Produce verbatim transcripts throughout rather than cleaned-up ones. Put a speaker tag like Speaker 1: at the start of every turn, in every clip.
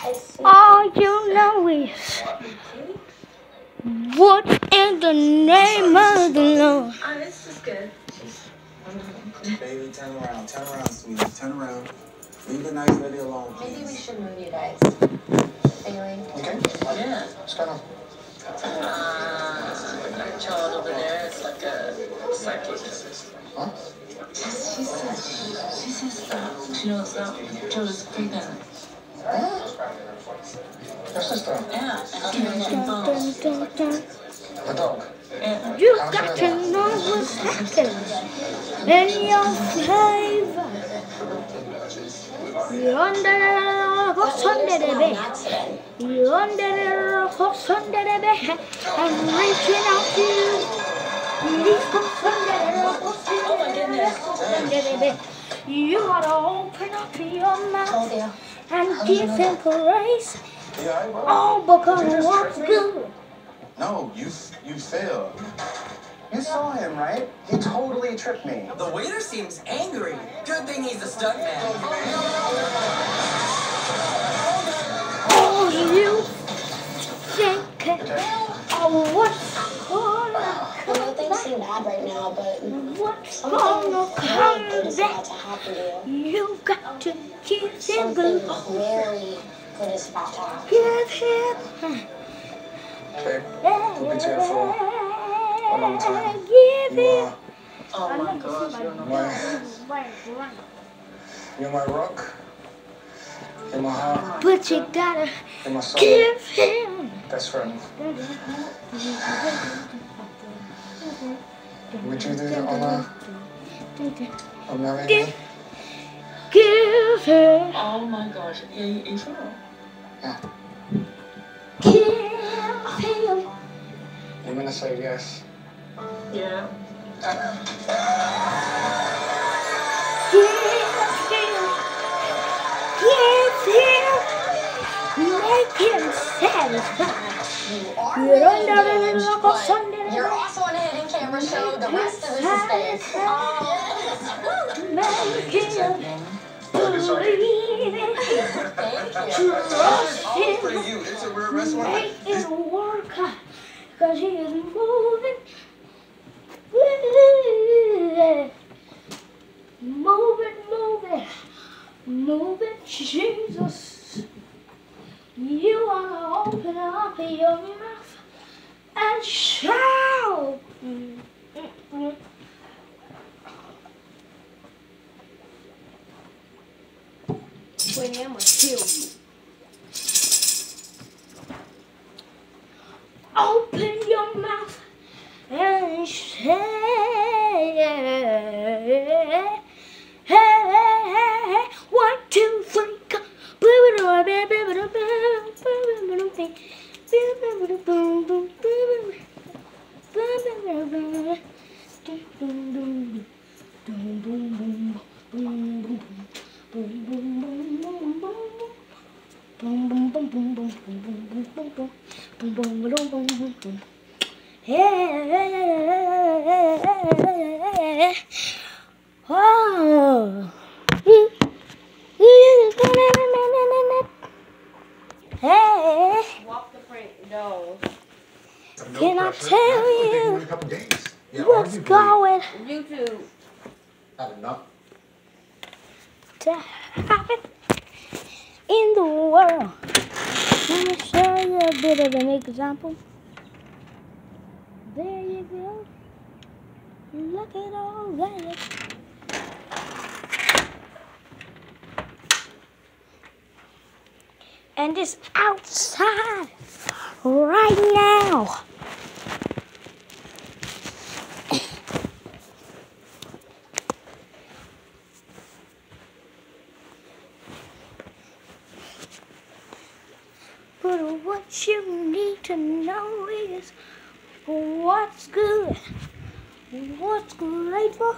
Speaker 1: All you know is what in the name of the Lord.
Speaker 2: Oh, this is good.
Speaker 3: Baby, turn around. Turn around, sweetie. Turn around. Leave the nice lady alone, please.
Speaker 2: Maybe we should move you guys. Bailey.
Speaker 3: Okay?
Speaker 2: Yeah.
Speaker 3: What's going on?
Speaker 2: Uh, that child over there is like a psychic.
Speaker 3: Huh?
Speaker 2: She says, she says that she knows that Joe is pregnant.
Speaker 3: Huh? Your sister?
Speaker 2: Yeah, and she has two phones.
Speaker 3: The dog?
Speaker 2: Yeah.
Speaker 1: You got to know what's happening in your flavor. You're under the what's under the bed. You're under the what's under the bed. I'm reaching out to you. These what's under the what's under the bed. You ought to open up your mouth and give him praise. Oh, because what's good.
Speaker 3: No, you you failed. You saw him, right? He totally tricked me.
Speaker 4: The waiter seems angry. Good thing he's a stuntman.
Speaker 1: Oh, you think oh, what's gonna
Speaker 5: I know
Speaker 1: come
Speaker 5: things
Speaker 1: back?
Speaker 5: seem bad right now, but
Speaker 1: What's
Speaker 5: something
Speaker 1: gonna
Speaker 5: really
Speaker 1: come
Speaker 5: good is about
Speaker 1: back?
Speaker 5: to happen to you.
Speaker 1: You got to give him
Speaker 5: Something
Speaker 1: good.
Speaker 5: very good is about to happen.
Speaker 1: Give him.
Speaker 3: Babe, we've been together for a long time.
Speaker 1: Give
Speaker 3: You
Speaker 1: him.
Speaker 3: are
Speaker 2: Oh my gosh, you're not.
Speaker 3: my, you're my rock. You're my heart.
Speaker 1: But you gotta
Speaker 3: You're my soul.
Speaker 1: give him.
Speaker 3: Best friend. Would you do the honor of marrying me?
Speaker 1: Give him.
Speaker 2: Oh my gosh, are you, are you sure?
Speaker 3: Yeah.
Speaker 1: Give him.
Speaker 3: You're gonna say yes.
Speaker 2: Yeah.
Speaker 1: Give him. Give him. Make him satisfied.
Speaker 5: You are
Speaker 1: You
Speaker 5: really
Speaker 1: don't know
Speaker 5: engaged,
Speaker 1: the
Speaker 5: but
Speaker 1: Sunday.
Speaker 5: you're also on a hidden camera show. The rest of this is fake. Oh,
Speaker 1: Make him believe it.
Speaker 5: thank you.
Speaker 1: Trust
Speaker 4: All for
Speaker 1: him.
Speaker 4: you. It's a rare restaurant.
Speaker 1: Make it work. Cause he is moving. Move it, move it. Move it, Jesus. You wanna open up your mouth and shout. Wait, I'm gonna kill you. Open your mouth and say, one, two, three, go. Oh. Hey,
Speaker 6: Walk the front door.
Speaker 1: can I tell you
Speaker 3: a couple days. Yeah,
Speaker 1: what's going
Speaker 6: YouTube.
Speaker 3: Had enough.
Speaker 1: to happen in the world? Let me show you a bit of an example. There you go. Look at all that. And it's outside right now. But what you need to know is what's good, what's grateful.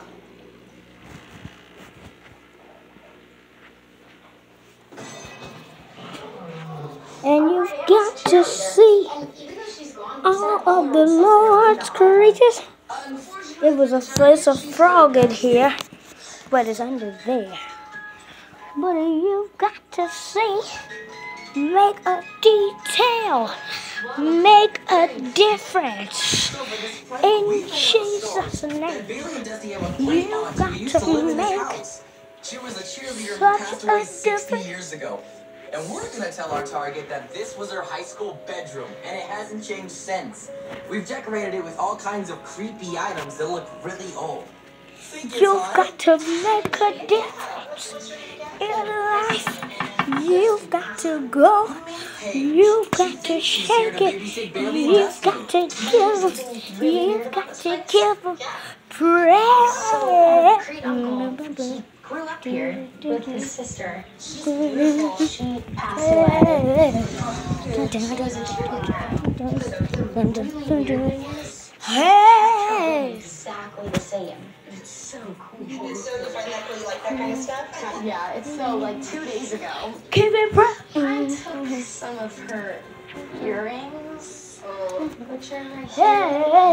Speaker 1: And you've got to see all of the Lord's creatures. It was a, there's a frog in here, but it's under there. But you've got to see make a detail, make a difference. In Jesus' name, you got to make
Speaker 4: She was a cheerleader who
Speaker 1: such
Speaker 4: passed
Speaker 1: a
Speaker 4: away sixty
Speaker 1: difference.
Speaker 4: years ago. And we're gonna tell our target that this was her high school bedroom, and it hasn't changed since. We've decorated it with all kinds of creepy items that look really old. Think it's
Speaker 1: You've
Speaker 4: hard?
Speaker 1: got to make a difference in life. You've got to go. You've got to shake it. You've got to give. You've got to give a prayer.
Speaker 5: Great uncle. He grew up here with his sister. She's beautiful. She passed away. She was a cheerleader. The really weird thing is,
Speaker 1: Hey!
Speaker 5: exactly the same. It's so cool.
Speaker 7: So you find that you like that kind of stuff?
Speaker 6: Yeah, it's so like two days ago.
Speaker 1: Give it breath.
Speaker 6: I took some of her earrings, which are right
Speaker 1: Hey!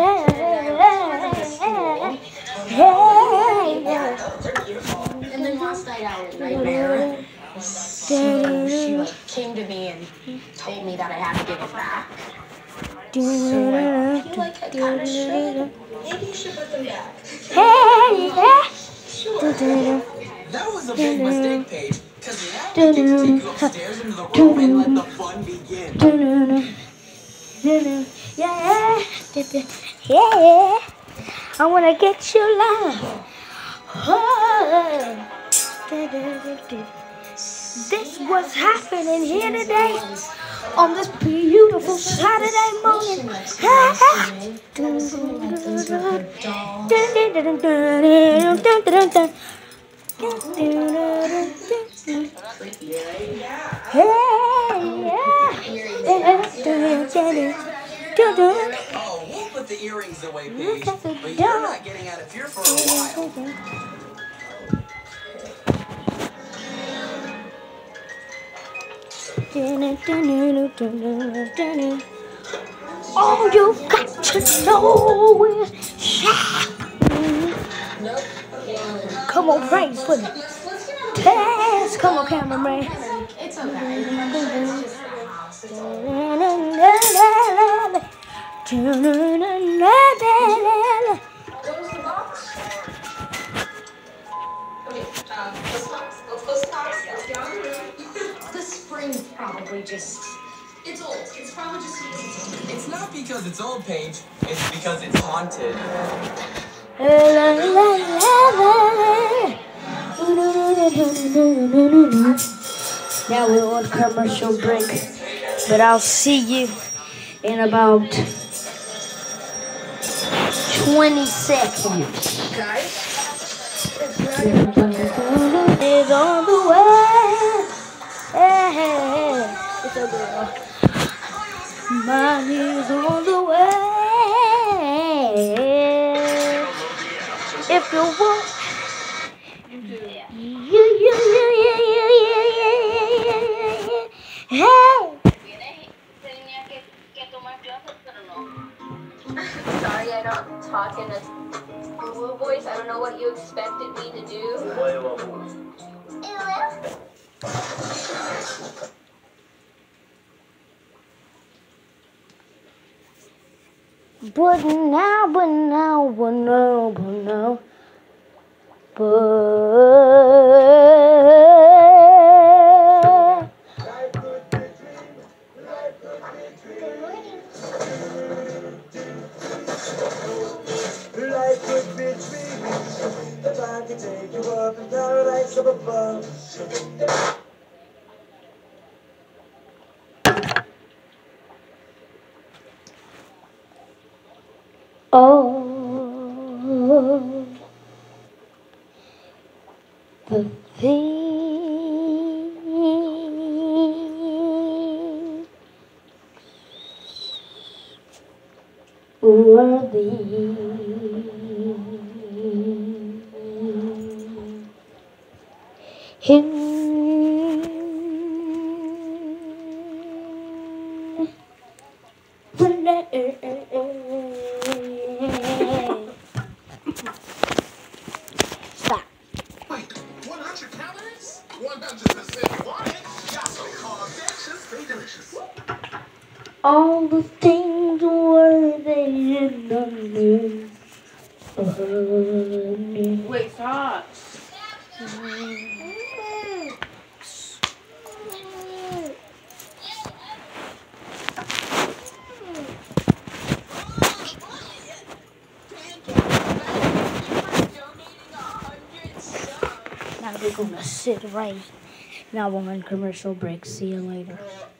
Speaker 6: here.
Speaker 1: Hey!
Speaker 7: They're beautiful.
Speaker 6: And then last night out at Nightmare, so she like came to me and told me that I had to give it back. So I feel like I kind of should.
Speaker 7: Maybe you should put them back.
Speaker 1: Hey!
Speaker 4: That was a big mistake, Paige, because now we get to take you upstairs into the room and let the fun begin.
Speaker 1: Yeah, yeah, I wanna get you live. Oh. This was happening here today on this beautiful Saturday morning.
Speaker 4: Oh, we'll put the earrings away, Paige, but you're not getting out of here for a while.
Speaker 1: All you got to know is shout. Come on, praise for me. Yes, come on, cameraman.
Speaker 6: It's okay. It's just her house. It's all
Speaker 7: Close the box. Okay, um, close the box. Let's close the box. Let's get on the room.
Speaker 5: The spring probably just.
Speaker 7: It's old. It's probably just because it's old.
Speaker 4: It's not because it's old, Paige. It's because it's haunted.
Speaker 1: Now we're on commercial break, but I'll see you in about twenty seconds.
Speaker 7: Guys,
Speaker 1: Is on the way. Hey, it's a girl. Mine is on the way. If you want, you, you, you, you, you, you, you, you, you. Hey.
Speaker 5: Sorry, I don't talk in a school voice. I don't know what you expected me to do.
Speaker 1: But now, but now, but now, but now, but.
Speaker 8: Life could be dreaming if I could take you up in paradise up above.
Speaker 1: Oh, the things worthy. Him. Stop.
Speaker 9: Wait, one hundred calories? one hundred percent wanted? Got some carbs,
Speaker 8: delicious.
Speaker 1: All the things were they in the news.
Speaker 6: Wait, stop.
Speaker 1: Now we're gonna sit right. Now we're on commercial break. See you later.